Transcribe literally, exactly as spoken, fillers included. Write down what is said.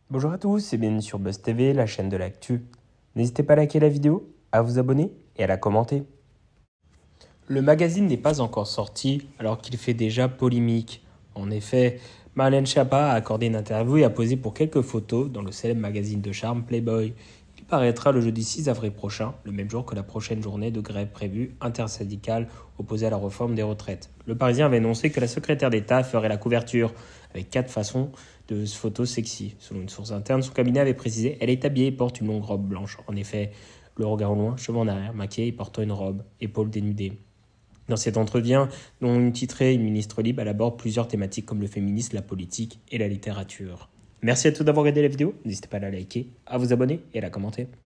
Bonjour à tous et bienvenue sur Buzz T V, la chaîne de l'actu. N'hésitez pas à liker la vidéo, à vous abonner et à la commenter. Le magazine n'est pas encore sorti alors qu'il fait déjà polémique. En effet, Marlène Schiappa a accordé une interview et a posé pour quelques photos dans le célèbre magazine de charme Playboy. Il paraîtra le jeudi six avril prochain, le même jour que la prochaine journée de grève prévue intersyndicale opposée à la réforme des retraites. Le Parisien avait annoncé que la secrétaire d'État ferait la couverture avec quatre façons de photos sexy. Selon une source interne, son cabinet avait précisé « Elle est habillée et porte une longue robe blanche. En effet, le regard au loin, cheveux en arrière, maquillée et portant une robe, épaules dénudées. » Dans cet entretien, dont une titrée Une ministre libre, elle aborde plusieurs thématiques comme le féminisme, la politique et la littérature. Merci à tous d'avoir regardé la vidéo. N'hésitez pas à la liker, à vous abonner et à la commenter.